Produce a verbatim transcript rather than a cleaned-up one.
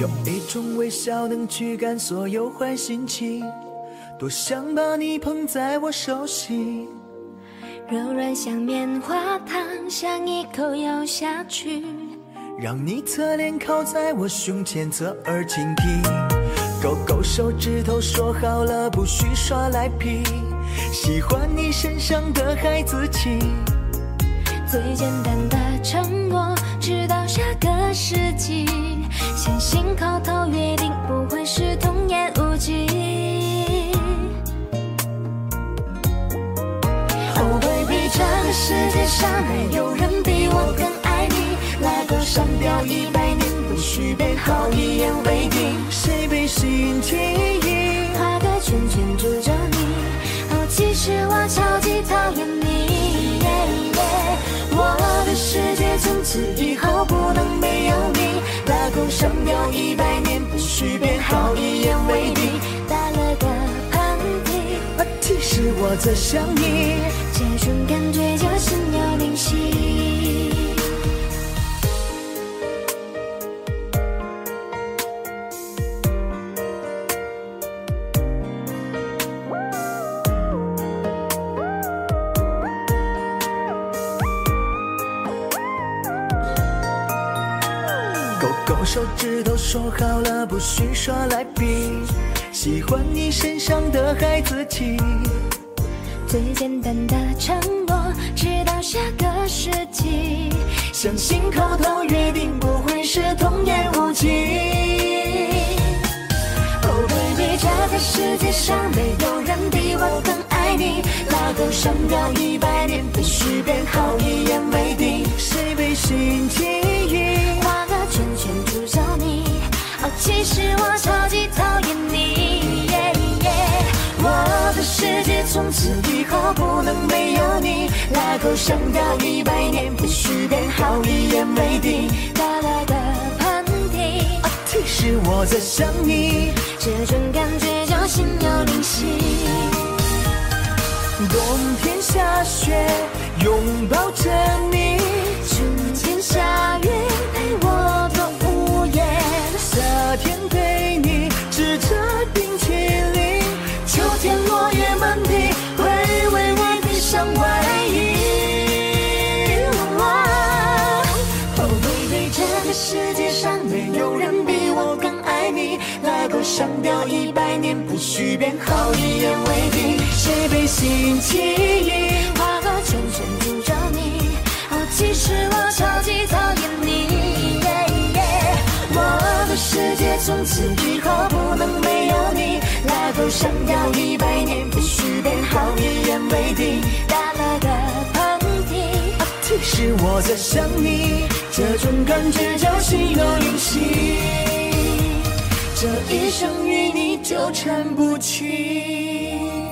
有一种微笑能驱赶所有坏心情，多想把你捧在我手心， 柔软像棉花糖，想一口咬下去， 让你侧脸靠在我胸前，侧耳倾听，勾勾手指头说好了不许耍赖皮，喜欢你身上的孩子气， 最简单的承诺，直到下个世纪，相信口头约定不会是童言无忌。Oh baby， 这个世界上没有人比我更爱你，来个上吊一百年不许变，好一言为定， 谁被心牵引， 画个圈圈住着你，哦，其实我超级讨厌你， yeah, yeah， 我的世界从此以后不能没有你，拉钩上吊一百年不许变，好一言为定，打了个喷嚏， 啊，其实我在想你， 这种感觉就心有灵犀。 勾勾手指头说好了不许耍赖皮，喜欢你身上的孩子气， 最简单的承诺，直到下个世纪， 相信口头约定不会是童言无忌。 Oh baby， 这个世界上没有人比我更爱你，拉钩上吊一百年不许变，好一言为定， 谁被心牵引， 画个圈圈住着你，哦，其实我超级讨厌你， yeah, yeah， 我的世界从此以后不能没有你，拉钩上吊一百年不许变，好一言为定，打了个喷嚏， 啊，其实我在想你， 这种感觉就心有灵犀。 冬天下雪拥抱着你， 春天下雨陪我做午夜， 夏天陪你吃着冰淇淋， 秋天落叶满地会为你披上外衣。Oh baby， 这个世界上没有人比我更爱你，拉钩上吊一百年不许变，好一言为定， 谁被心牵引， 画个圈圈住着你，哦，其实我超级讨厌你， yeah, yeah， 我的世界从此以后不能没有你，拉钩上吊一百年不许变，好一言为定，打了个喷嚏， 啊，其实我在想你， 这种感觉就心有灵犀， 这一生与你纠缠不清。